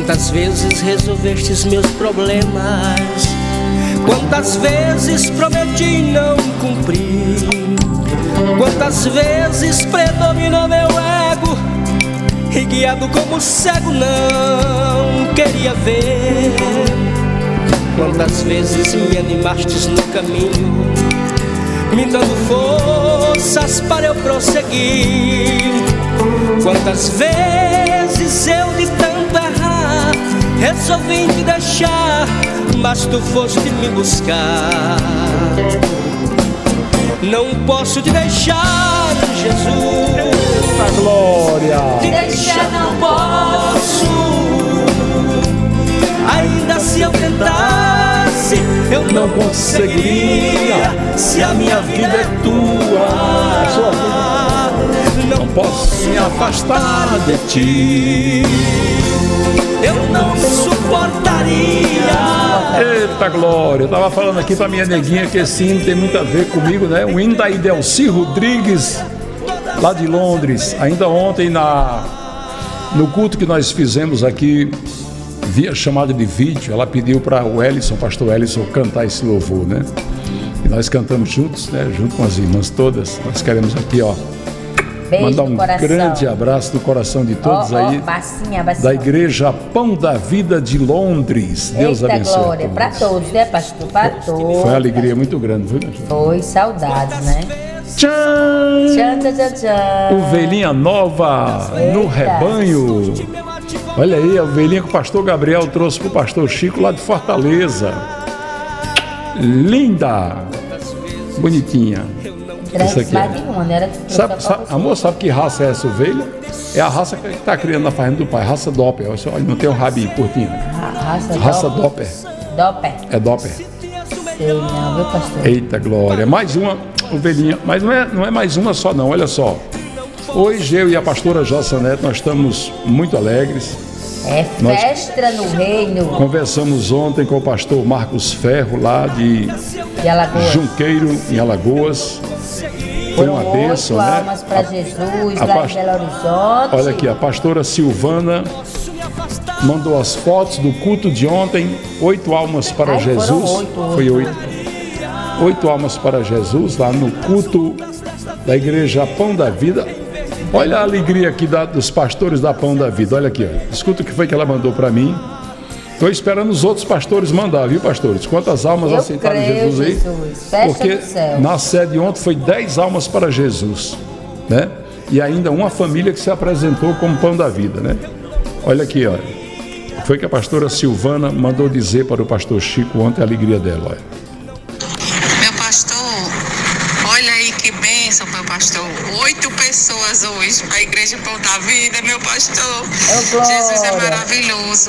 Quantas vezes resolvestes meus problemas, quantas vezes prometi não cumprir, quantas vezes predominou meu ego e guiado como cego não queria ver. Quantas vezes me animastes no caminho, me dando forças para eu prosseguir. Quantas vezes eu de tanto errar resolvi te deixar, mas tu foste me buscar. Não posso te deixar, Jesus. A glória. Te deixar não posso. Ainda se eu tentasse, eu não conseguiria. Se a minha vida é tua, não posso me afastar de ti. Eu não suportaria. Eita glória, eu estava falando aqui para minha neguinha que esse hino tem muito a ver comigo, né? O hino da Idelci Rodrigues, lá de Londres. Ainda ontem no culto que nós fizemos aqui via chamada de vídeo, ela pediu para o Ellison, pastor Ellison, cantar esse louvor, né? E nós cantamos juntos, né? Junto com as irmãs todas. Nós queremos aqui, ó, beijo mandar um coração. grande abraço do coração de todos aí, bacinha. da Igreja Pão da Vida de Londres. Deus Eita abençoe. glória, para todos, né, pastor? Para todos. Foi uma alegria muito grande, viu? Foi, saudades, né? Tchan! Tchan, tchan, tchan, tchan. Ovelhinha nova no Eita. rebanho. Olha aí, a ovelhinha que o pastor Gabriel trouxe para o pastor Chico lá de Fortaleza. Linda! Bonitinha. Isso aqui, Mais de uma, né? amor, sabe que raça é essa ovelha? É a raça que está criando na fazenda do pai, raça Doppler. Olha, não tem um rabinho curtinho. Raça Doppler. Doppler. É Doppler. Sei não, viu, pastor? Eita glória, mais uma ovelhinha, mas não é mais uma só não, olha só. Hoje eu e a pastora Jossa Neto, nós estamos muito alegres. É festa no reino. Conversamos ontem com o pastor Marcos Ferro, lá de Alagoas. Junqueiro, em Alagoas. Foi uma bênção, né? Almas para Jesus, lá em Belo Horizonte. Olha aqui, a pastora Silvana mandou as fotos do culto de ontem. 8 almas para Jesus. Foi 8. 8 almas para Jesus, lá no culto da Igreja Pão da Vida. Olha a alegria aqui dos pastores da Pão da Vida. Olha aqui, ó. Escuta o que foi que ela mandou para mim. Estou esperando os outros pastores mandar, viu, pastores? Quantas almas aceitaram Jesus aí? Porque na sede ontem foi 10 almas para Jesus, né? E ainda uma família que se apresentou como Pão da Vida, né? Olha aqui, olha. Foi que a pastora Silvana mandou dizer para o pastor Chico ontem a alegria dela, olha. Meu pastor, olha aí que bênção, meu pastor. 8 pessoas hoje para a Igreja Pão da Vida, meu pastor. Jesus é maravilhoso.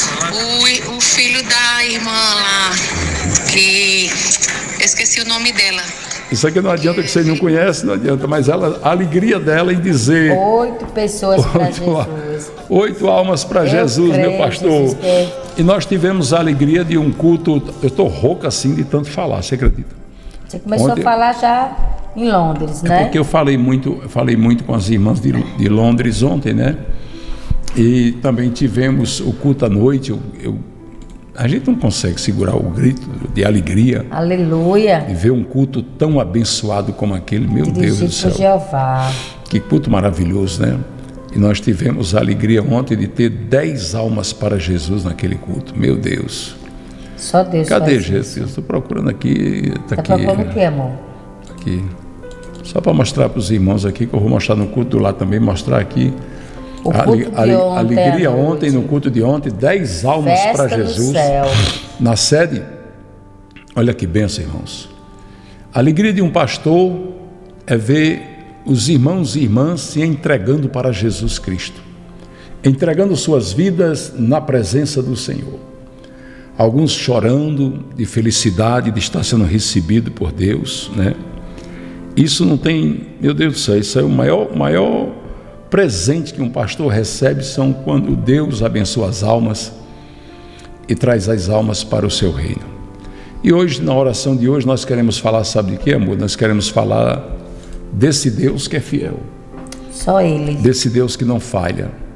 O filho da irmã lá, que eu esqueci o nome dela. Isso aqui não adianta que você não conhece, não adianta, mas a alegria dela em dizer 8 pessoas para Jesus. 8 almas para Jesus, meu pastor. E nós tivemos a alegria de um culto. Eu estou rouca assim de tanto falar, você acredita? Você começou a falar já em Londres, né? Porque eu falei muito com as irmãs de Londres ontem, né? E também tivemos o culto à noite. A gente não consegue segurar o grito de alegria. Aleluia. De ver um culto tão abençoado como aquele, meu Deus do céu. Jeová. Que culto maravilhoso, né? E nós tivemos a alegria ontem de ter 10 almas para Jesus naquele culto. Meu Deus. Só Deus. Cadê Jesus? Estou procurando aqui. Está procurando o que, amor? Aqui. Só para mostrar para os irmãos aqui, que eu vou mostrar no culto lá também, mostrar aqui. A alegria ontem, no culto de ontem, 10 almas para Jesus. Na sede. Olha que bênção, irmãos. A alegria de um pastor é ver os irmãos e irmãs se entregando para Jesus Cristo, entregando suas vidas na presença do Senhor. Alguns chorando de felicidade de estar sendo recebido por Deus, né? Isso não tem, meu Deus do céu, isso é o maior presente que um pastor recebe, são quando Deus abençoa as almas e traz as almas para o seu reino. E hoje, na oração de hoje, nós queremos falar, sabe de quê, amor? Nós queremos falar desse Deus que é fiel. Só Ele. Desse Deus que não falha.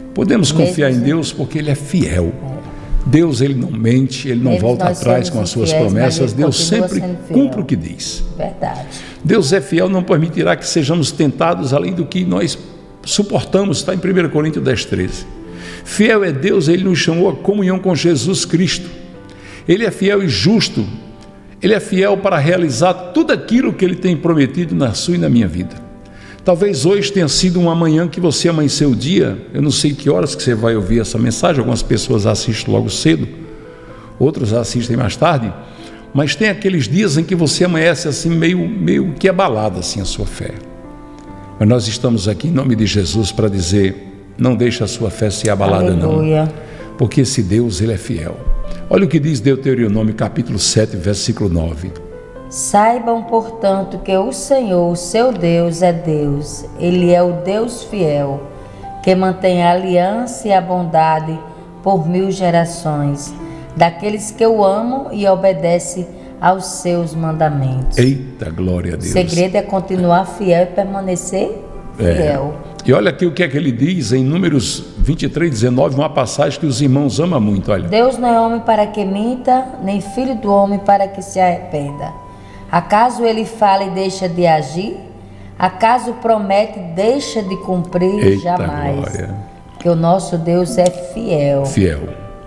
Podemos confiar em Deus porque Ele é fiel. Deus, Ele não mente, Ele não volta atrás com as suas promessas. Deus sempre cumpre o que diz. Verdade. Deus é fiel, não permitirá que sejamos tentados além do que nós suportamos. Está em 1 Coríntios 10:13. Fiel é Deus, Ele nos chamou à comunhão com Jesus Cristo. Ele é fiel e justo. Ele é fiel para realizar tudo aquilo que Ele tem prometido na sua e na minha vida. Talvez hoje tenha sido uma manhã que você amanheceu o dia. Eu não sei que horas que você vai ouvir essa mensagem. Algumas pessoas assistem logo cedo, outros assistem mais tarde. Mas tem aqueles dias em que você amanhece assim meio que abalado assim a sua fé. Mas nós estamos aqui em nome de Jesus para dizer: não deixe a sua fé ser abalada. Aleluia. Não, porque esse Deus, Ele é fiel. Olha o que diz Deuteronômio capítulo 7, versículo 9. Saibam, portanto, que o Senhor, o seu Deus, é Deus. Ele é o Deus fiel, que mantém a aliança e a bondade por 1000 gerações, daqueles que o amam e obedecem aos seus mandamentos. Eita, glória a Deus. O segredo é continuar fiel e permanecer fiel. E olha aqui o que é que ele diz em Números 23:19, uma passagem que os irmãos amam muito. Olha. Deus não é homem para que minta, nem filho do homem para que se arrependa. Acaso ele fala e deixa de agir? Acaso promete e deixa de cumprir? Eita, jamais. Glória. Porque o nosso Deus é fiel. Fiel.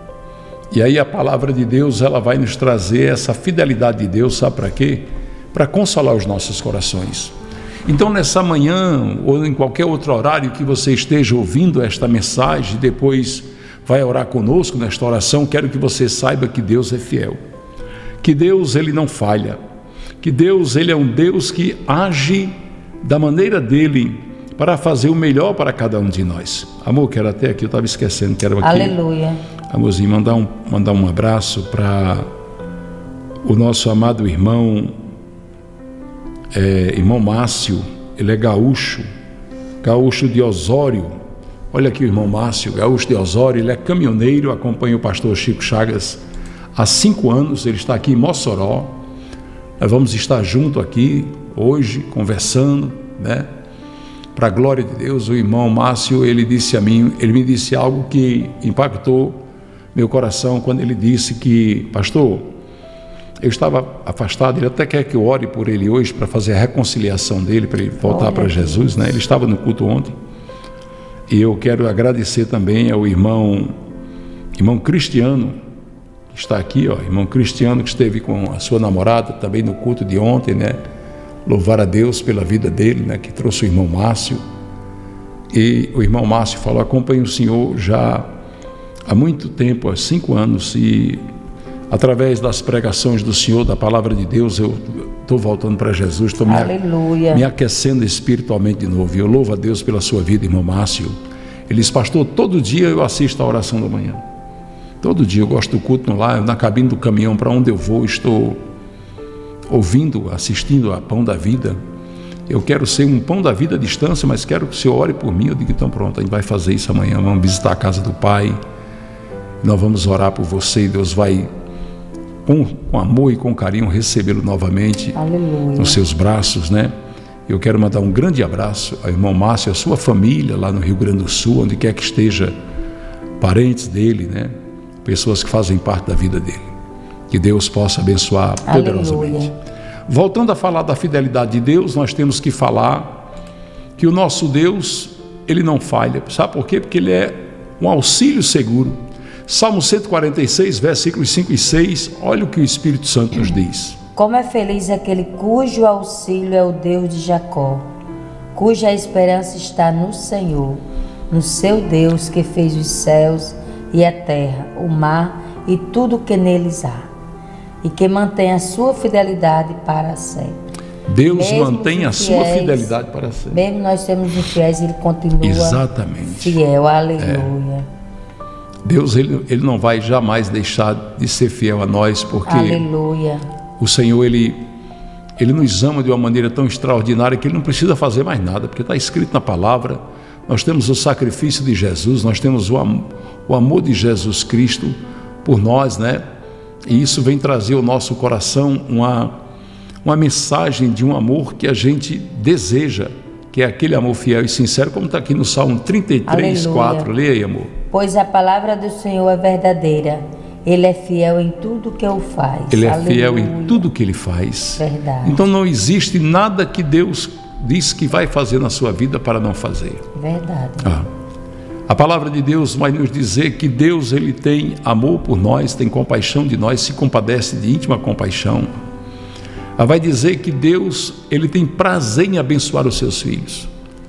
E aí a palavra de Deus, ela vai nos trazer essa fidelidade de Deus, sabe para quê? Para consolar os nossos corações. Então nessa manhã, ou em qualquer outro horário que você esteja ouvindo esta mensagem, depois vai orar conosco nesta oração, quero que você saiba que Deus é fiel. Que Deus, Ele não falha. Que Deus, Ele é um Deus que age da maneira dEle para fazer o melhor para cada um de nós. Amor, quero até aqui, eu estava esquecendo, quero aqui. Aleluia. Amorzinho, mandar um abraço para o nosso amado irmão, irmão Márcio. Ele é gaúcho de Osório. Olha aqui o irmão Márcio, gaúcho de Osório, ele é caminhoneiro, acompanha o pastor Chico Chagas há 5 anos, ele está aqui em Mossoró. Nós vamos estar junto aqui hoje, conversando, né? Para a glória de Deus. O irmão Márcio, ele me disse algo que impactou meu coração, quando ele disse que: pastor, eu estava afastado, ele até quer que eu ore por ele hoje, para fazer a reconciliação dele, para ele voltar para Jesus, né? Ele estava no culto ontem, e eu quero agradecer também ao irmão Cristiano, está aqui, ó, irmão Cristiano, que esteve com a sua namorada também no culto de ontem, né? Louvar a Deus pela vida dele, né? Que trouxe o irmão Márcio. E o irmão Márcio falou: acompanho o senhor já há muito tempo, há 5 anos, e através das pregações do senhor, da palavra de Deus, eu estou voltando para Jesus, estou me aquecendo espiritualmente de novo. E eu louvo a Deus pela sua vida, irmão Márcio. Ele disse: pastor, todo dia eu assisto a oração da manhã. Todo dia eu gosto do culto lá, na cabine do caminhão, para onde eu vou, estou ouvindo, assistindo a Pão da Vida. Eu quero ser um Pão da Vida à distância, mas quero que o Senhor ore por mim. Eu digo: então pronto, a gente vai fazer isso amanhã, vamos visitar a casa do Pai, nós vamos orar por você, e Deus vai, com amor e com carinho, recebê-lo novamente. Aleluia. Nos seus braços, né? Eu quero mandar um grande abraço ao irmão Márcio, à sua família lá no Rio Grande do Sul, onde quer que esteja, parentes dele, né? Pessoas que fazem parte da vida dele. Que Deus possa abençoar poderosamente. Aleluia. Voltando a falar da fidelidade de Deus, nós temos que falar que o nosso Deus, Ele não falha. Sabe por quê? Porque Ele é um auxílio seguro. Salmo 146, versículos 5 e 6, olha o que o Espírito Santo nos diz. Como é feliz aquele cujo auxílio é o Deus de Jacó, cuja esperança está no Senhor, no seu Deus que fez os céus e a terra, o mar e tudo o que neles há, e que mantém a sua fidelidade para sempre. Deus mesmo mantém a sua fidelidade para sempre. Mesmo nós temos infiéis, Ele continua fiel. Aleluia. Deus, ele não vai jamais deixar de ser fiel a nós, porque aleluia. O Senhor, ele nos ama de uma maneira tão extraordinária que Ele não precisa fazer mais nada, porque está escrito na palavra. Nós temos o sacrifício de Jesus, nós temos o amor de Jesus Cristo por nós, né? E isso vem trazer ao nosso coração uma mensagem de um amor que a gente deseja que é aquele amor fiel e sincero, como está aqui no Salmo 33, 4. Leia aí, amor. Pois a palavra do Senhor é verdadeira. Ele é fiel em tudo que ele faz. Ele é fiel em tudo que ele faz. Verdade. Então não existe nada que Deus diz que vai fazer na sua vida para não fazer. Verdade. A palavra de Deus vai nos dizer que Deus, ele tem amor por nós, tem compaixão de nós, se compadece de íntima compaixão. Vai dizer que Deus, ele tem prazer em abençoar os seus filhos.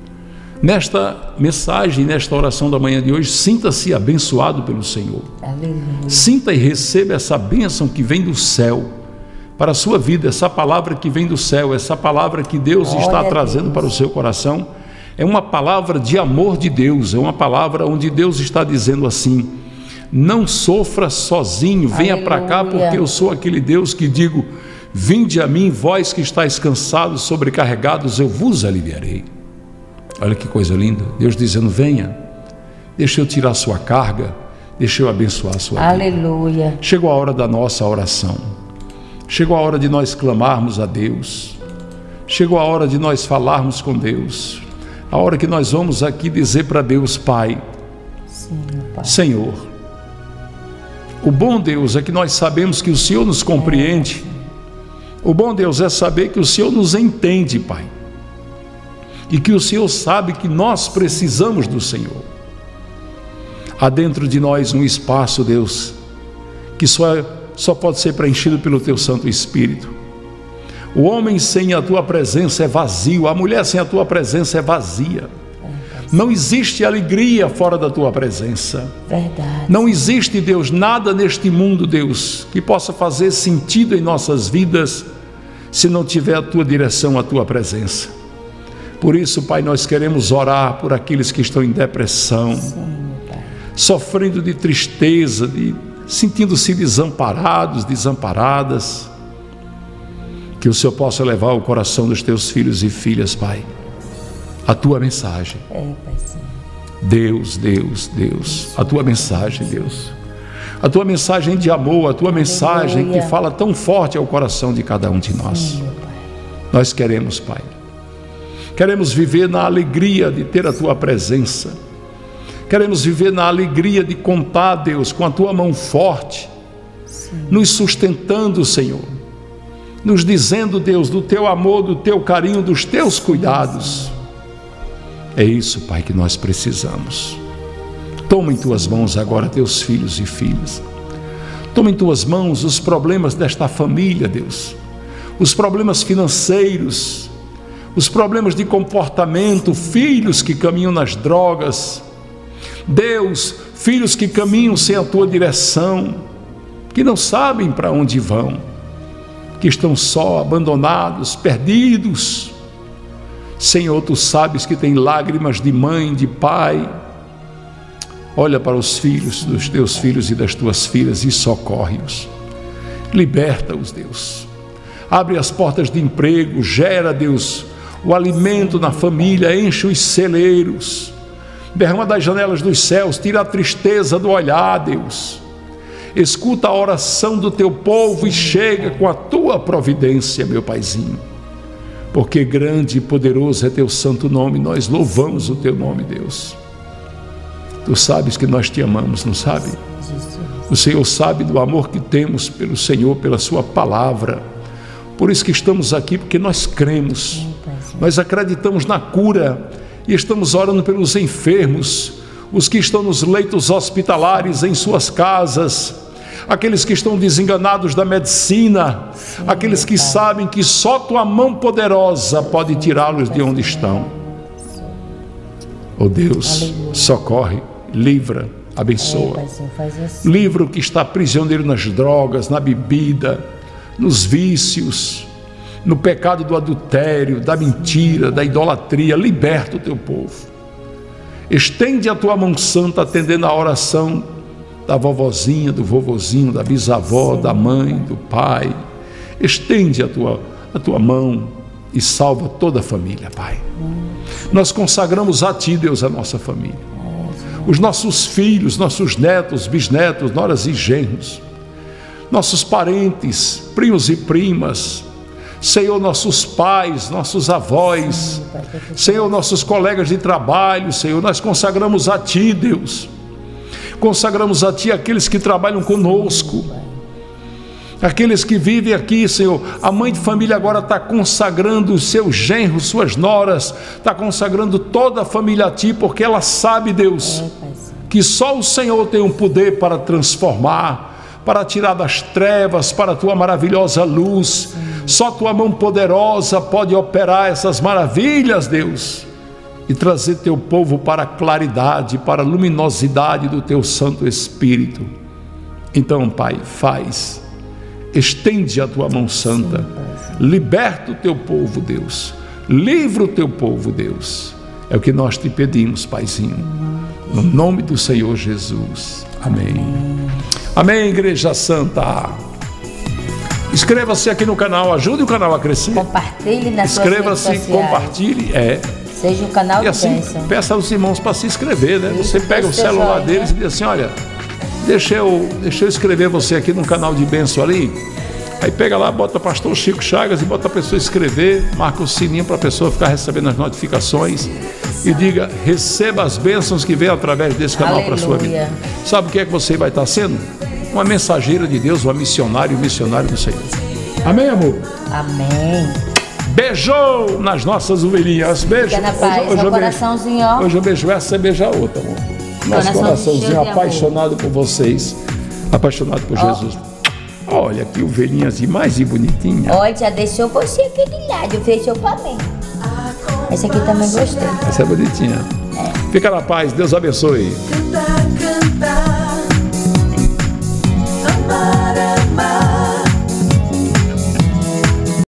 Nesta mensagem, nesta oração da manhã de hoje, sinta-se abençoado pelo Senhor. Aleluia. Sinta e receba essa bênção que vem do céu para a sua vida, essa palavra que vem do céu, essa palavra que Deus está trazendo para o seu coração. É uma palavra de amor de Deus, é uma palavra onde Deus está dizendo assim: não sofra sozinho, venha para cá, porque eu sou aquele Deus que digo: vinde a mim, vós que estáis cansados, sobrecarregados, eu vos aliviarei. Olha que coisa linda, Deus dizendo: venha, deixa eu tirar a sua carga, deixa eu abençoar a sua vida. Aleluia. Chegou a hora da nossa oração, chegou a hora de nós clamarmos a Deus, chegou a hora de nós falarmos com Deus, a hora que nós vamos aqui dizer para Deus: Pai, sim, Pai, Senhor, o bom Deus é que nós sabemos que o Senhor nos compreende, o bom Deus é saber que o Senhor nos entende, Pai, e que o Senhor sabe que nós precisamos do Senhor. Há dentro de nós um espaço, Deus, que só pode ser preenchido pelo Teu Santo Espírito. O homem sem a Tua presença é vazio, a mulher sem a Tua presença é vazia. Não existe alegria fora da Tua presença. Verdade. Não existe, Deus, nada neste mundo, Deus, que possa fazer sentido em nossas vidas se não tiver a Tua direção, a Tua presença. Por isso, Pai, nós queremos orar por aqueles que estão em depressão, sofrendo de tristeza, sentindo-se desamparados, desamparadas. Que o Senhor possa levar ao coração dos Teus filhos e filhas, Pai, a Tua mensagem. Deus, Deus, Deus, a Tua mensagem, Deus. A Tua mensagem de amor, a Tua mensagem que fala tão forte ao coração de cada um de nós. Nós queremos, Pai, queremos viver na alegria de ter a Tua presença. Queremos viver na alegria de contar, Deus, com a Tua mão forte, nos sustentando, Senhor, nos dizendo, Deus, do Teu amor, do Teu carinho, dos Teus cuidados. É isso, Pai, que nós precisamos. Toma em Tuas mãos agora Teus filhos e filhas. Toma em Tuas mãos os problemas desta família, Deus, os problemas financeiros, os problemas de comportamento, filhos que caminham nas drogas, Deus, filhos que caminham sem a Tua direção, que não sabem para onde vão, que estão só, abandonados, perdidos. Senhor, Tu sabes que tem lágrimas de mãe, de pai. Olha para os filhos dos Teus filhos e das Tuas filhas e socorre-os. Liberta-os, Deus. Abre as portas de emprego, gera, Deus, o alimento na família, enche os celeiros. Derrama das janelas dos céus, tira a tristeza do olhar, Deus. Escuta a oração do Teu povo e chega com a Tua providência, meu Paizinho. Porque grande e poderoso é Teu santo nome, nós louvamos o Teu nome, Deus. Tu sabes que nós Te amamos, não sabe? O Senhor sabe do amor que temos pelo Senhor, pela Sua palavra. Por isso que estamos aqui, porque nós cremos, nós acreditamos na cura e estamos orando pelos enfermos, os que estão nos leitos hospitalares, em suas casas, aqueles que estão desenganados da medicina, aqueles que sabem que só Tua mão poderosa pode tirá-los de onde estão. Oh Deus, socorre, livra, abençoa. Livra o que está prisioneiro nas drogas, na bebida, nos vícios, no pecado do adultério, da mentira, da idolatria. Liberta o Teu povo. Estende a Tua mão santa, atendendo a oração da vovozinha, do vovozinho, da bisavó, da mãe, do pai. Estende a tua mão e salva toda a família, Pai. Nós consagramos a Ti, Deus, a nossa família, os nossos filhos, nossos netos, bisnetos, noras e genros, nossos parentes, primos e primas. Senhor, nossos pais, nossos avós, Senhor, nossos colegas de trabalho, Senhor, nós consagramos a Ti, Deus. Consagramos a Ti aqueles que trabalham conosco, aqueles que vivem aqui, Senhor. A mãe de família agora está consagrando os seus genros, suas noras, está consagrando toda a família a Ti, porque ela sabe, Deus, que só o Senhor tem um poder para transformar, para tirar das trevas para a Tua maravilhosa luz. Só Tua mão poderosa pode operar essas maravilhas, Deus, e trazer Teu povo para a claridade, para a luminosidade do Teu Santo Espírito. Então, Pai, faz, estende a Tua mão santa, liberta o Teu povo, Deus, livra o Teu povo, Deus. É o que nós te pedimos, Paizinho, no nome do Senhor Jesus. Amém. Amém, Igreja Santa. Inscreva-se aqui no canal, ajude o canal a crescer. Compartilhe nas suas redes sociais. Inscreva-se, compartilhe, seja um canal de assim, bênção. Peça aos irmãos para se inscrever, né? Isso, você pega o celular joinha deles e diz assim: olha, deixa eu inscrever você aqui no canal de bênção ali. Aí pega lá, bota Pastor Chico Chagas e bota a pessoa inscrever, marca o sininho para a pessoa ficar recebendo as notificações e diga: receba as bênçãos que vêm através desse canal para a sua vida. Sabe o que é que você vai estar sendo? Uma mensageira de Deus, uma missionária, um missionário do Senhor. Amém, amor? Amém. Beijou nas nossas ovelhinhas. Beijo. Fica na paz. Hoje, coraçãozinho, ó. Hoje eu beijo essa, você beija a outra, amor. Nosso coraçãozinho apaixonado por vocês. Apaixonado por Jesus. Olha que ovelhinhas mais bonitinha. Olha, já deixou você aqui de lado, fechou pra mim. Essa aqui também gostei. Essa é bonitinha. Fica na paz, Deus abençoe.